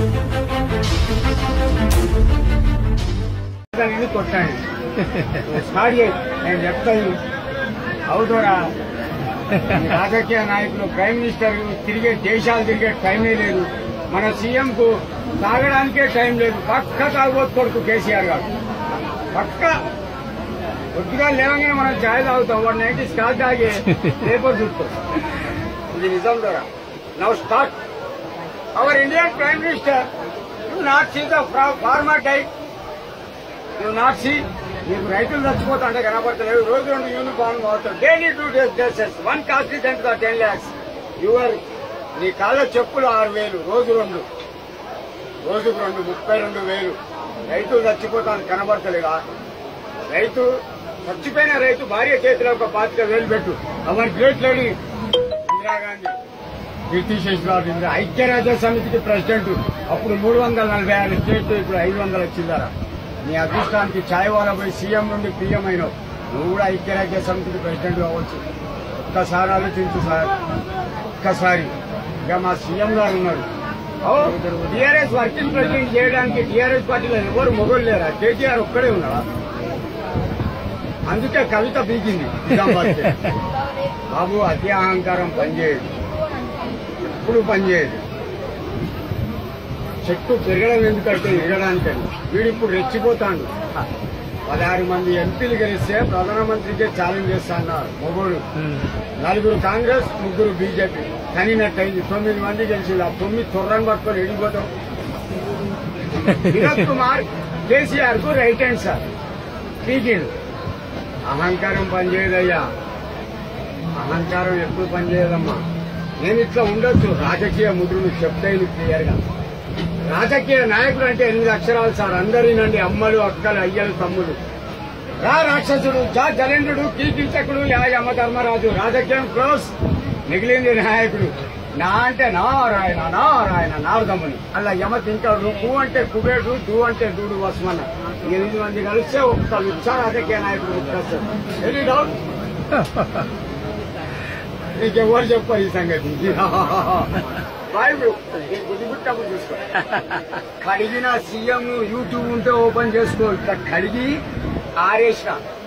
కొట్టాను స్టార్ట్ చేయి నేను చెప్తాను అవుతారా రాజకీయ నాయకులు ప్రైమ్ మినిస్టర్ తిరిగే దేశాలు తిరిగే టైమే లేదు మన సీఎం కు తాగడానికే టైం లేదు పక్క తాగబోతు కొడుకు కేసీఆర్ గారు పక్క కొద్దిగా లేవగానే మనం ఛాయ్ తాగుతాం 190 స్టార్ట్ తాగే పేపర్ చూస్తాం ఇది నిజం ద్వారా now start our Indian prime minister you not see the farmer died you not see మీకు రైతులు చచ్చిపోతా అంటే కనపడతలేదు రోజు 2 యూనిఫామ్ అవుతారు daily 2 dresses 1 cost 10 lakhs your నీ కాళ్ళ చెప్పులు 6,000 రోజుకు 2 32,000 రైతులు చచ్చిపోతాను కనబడతలేదా రైతు చచ్చిపోయిన రైతు భార్య చేతిలో ఒక 25,000 పెట్టు hour great lady Indira Gandhi కీర్తిశేషరావు Indira ఐక్యరాజ్య సమితికి ప్రెసిడెంట్ అప్పుడు 346 స్టేట్ ఇప్పుడు 500 వచ్చిందారా నీ అదృష్టానికి ఛాయ్ వాళ్ళ పోయి సీఎం నుండి పీఎం అయినావు నువ్వు కూడా ఐక్యరాజ్య సమితికి ప్రెసిడెంట్ కావచ్చు ఒక్కసారి ఆలోచించు సార్ ఒక్కసారి ఇక మా సీఎం గారు ఉన్నారు టీఆర్ఎస్ వర్కింగ్ ప్రెసిడెంట్ చేయడానికి టీఆర్ఎస్ పార్టీలో ఎవరు మొగలు లేరా కేటీఆర్ ఒక్కడే ఉన్నారా అందుకే కవిత పీకింది బాబు అతి అహంకారం పనిచేయదు ఎప్పుడు పనిచేయదు చెట్టు పెరగడం ఎందుకంటే ఎరగడానికని వీడు ఇప్పుడు రెచ్చిపోతాడు 16 మంది ఎంపీలు గెలిస్తే ప్రధానమంత్రికే ఛాలెంజ్ చేస్తా అన్నారు మొగోడు 4 కాంగ్రెస్ 3 బీజేపీ కనినట్టయింది 9 మంది గెలిచింది ఆ 9 తొర్రని పట్టుకొని ఎడిగిపోతాం వినోద్ కుమార్ కేసీఆర్ కు రైట్ హ్యాండ్ సార్ పీకిండు అహంకారం పనిచేయదయ్యా అహంకారం ఎప్పుడు పనిచేయదమ్మా నేను ఇట్లా ఉండొచ్చు రాజకీయ ముద్రలు చెప్తాయి క్లియర్ గా రాజకీయ నాయకులు అంటే 8 అక్షరాలు సార్ అందరినండి అమ్మలు అక్కలు అయ్యలు తమ్ముడు రా రాక్షసుడు జలేంద్రుడు కీర్తించకుడు యమధర్మరాజు రాజకీయం క్లోజ్ మిగిలింది నాయకుడు నా అంటే నారాయణ నారాయణ నారదమ్ముని అలా యమ తింటాడు కు అంటే కుబేడు దూ అంటే దూడు వస్మన్న 8 మంది కలిస్తే ఒక్క లుచ్చ రాజకీయ నాయకుడు వస్తారు ఎనీ డౌట్ నీకెవరు చెప్పారు ఈ సంగతి గుడిగుట్టప్పుడు చూసుకో కడిగిన సీఎం యూట్యూబ్ ఉంటే ఓపెన్ చేసుకో ఇట్లా కడిగి ఆరేసిన